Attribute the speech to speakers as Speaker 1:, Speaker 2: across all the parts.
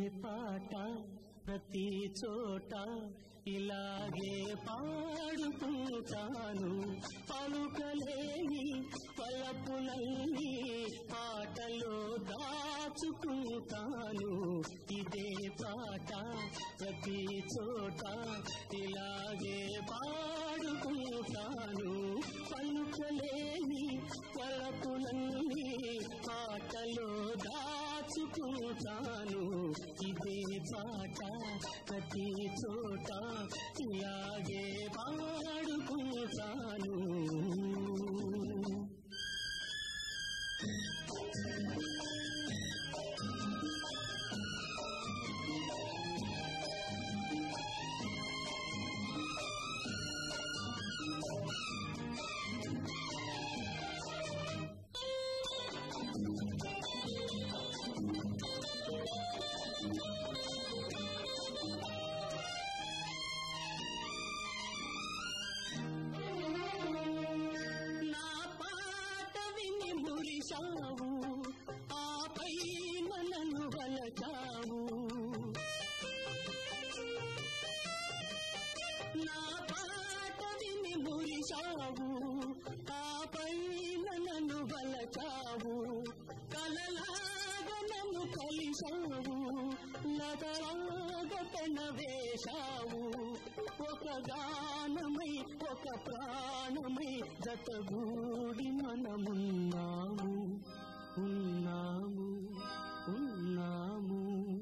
Speaker 1: పాట ప్రతి చోట ఇలాగే పాడుకుంటాను. పలుకలేని పలపులన్నీ పాటలో దాచుకుంటాను. ఇదే పాట ప్రతి చోట ఇలాగే పాడుకుంటాను. పలుకలేని పలపులన్నీ పాటలో దాచుకుంటాను. ఇదే పాట ప్రతి చోట ఇలాగే పాడుకుంటాను. ఆపై నన్ను వలచావు. నా పాట విని మురిశావు, ఆపై నన్ను వలచావు. కలలాగా నన్ను కలిశావు, లతలాగా పెనవేశావు. ఒక గానమై ఒక ప్రాణమై జతగూడి మనమున్నాము. ఉన్నాము ఉన్నాము.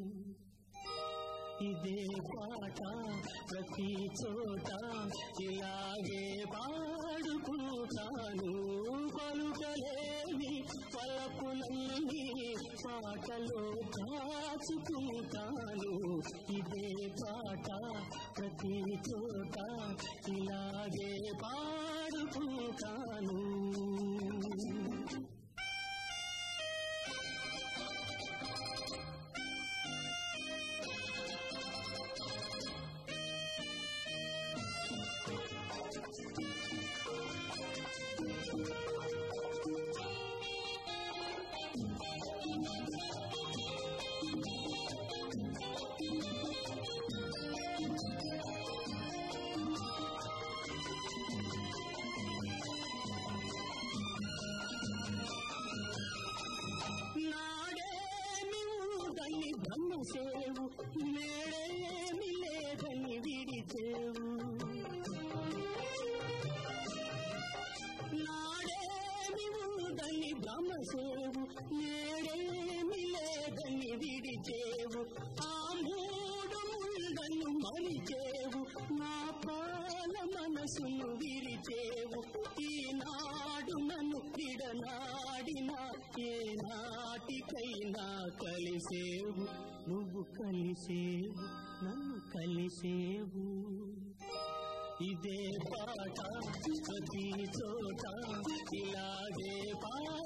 Speaker 1: ఇదే పాట ప్రతి చోట ఇలాగే పాడుకుంటాను. పలుకలేని పలపులన్నీ పాటలో దాచుకుంటాను. ఇదే పాట ప్రతి చోట ఇలాగే పాడుకుంటాను. నాడేమి ఉందని బ్రహ్మసేవు, నేడేమి లేదని విడిచేవు. నాడేమి ఉందని బ్రహ్మసేవు, నేడేమి లేదని విడిచేవు. ఆ మూడు ముందను మరిచేవు, నా పాల మనసును విరిచేవు. ఈనాడు నన్ను విడనాడిన ఏ నాటికైనా కలిసేవు. నువ్వు కలిసేవు, నన్ను కలిసేవు. ఇదే పాట ప్రతి చోట ఇలాగే